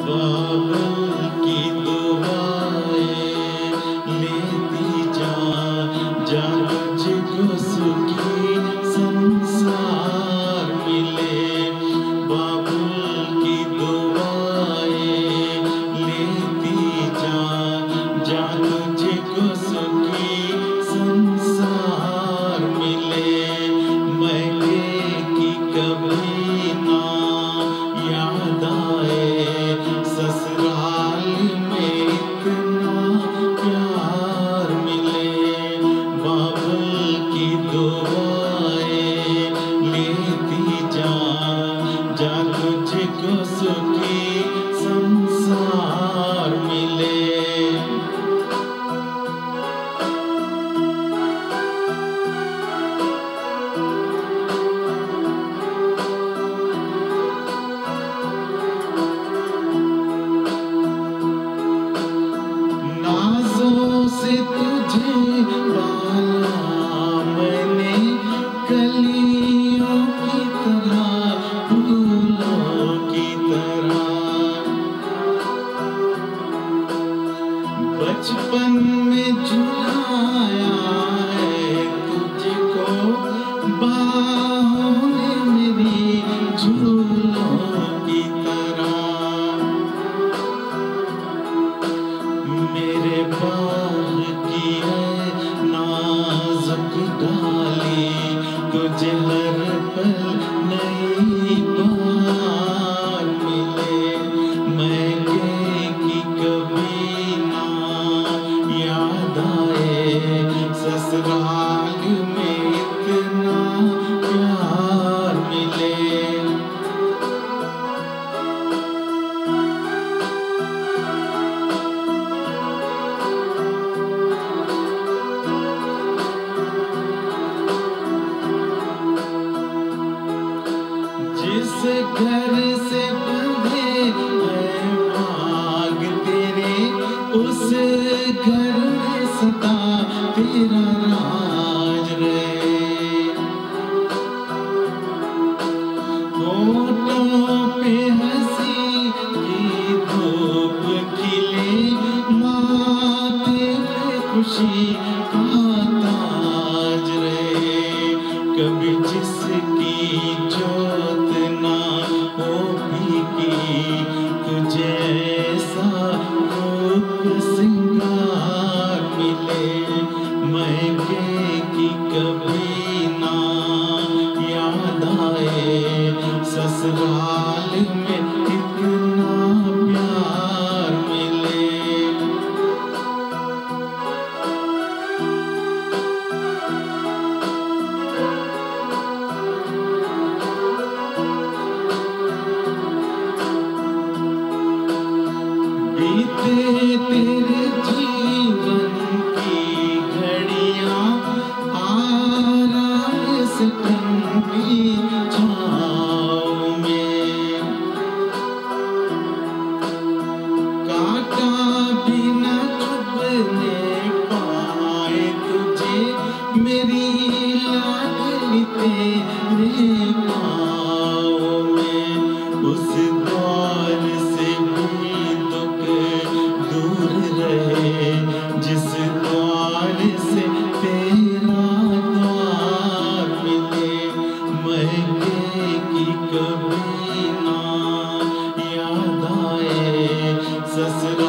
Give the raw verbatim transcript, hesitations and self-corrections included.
बाबुल की दुआएं लेती जा, जा तुझको सुखी संसार मिले। बाबुल की दुआएं लेती जा, जा तुझको सुखी संसार मिले। महके की कभी ना याद आए, ससुराल में इतना प्यार मिले। बाबुल की दुआएं लेती जा, जा तुझको सुखी संसार मिले। से तुझे पाला मैंने कलियों की तरह, फूलों की तरह। बचपन में झुलाया है तुझको बाहों में मेरी, झूलों की तरह। मेरे बाल की है नाजुक डाली, तुझे हर पल नई बार मिले। महके की कभी ना याद आए, ससुराल में इतना प्यार मिले। जिस घर से बंधे हैं भाग तेरे, उस घर में सदा तेरा राज रहे। होठों पे हंसी की धूप खिले, माथे पे खुशी का ताज रहे। कभी जिसकी जोत ना हो फीकी, तुझे ऐसा रूप सिंगार मिले। महके की कभी ना याद आए, ससुराल में इतना प्यार मिले। बीते तेरे जीवन की घड़ियां आराम से ठंडी छाँव में। कांटा भी न चुभने पाए तुझे, मेरी लाडली तेरे पाँव में। उस दौर से भी दुख दूर रहे, जिस द्वार से तेरा द्वार मिले। महके की कभी ना याद आए, ससुराल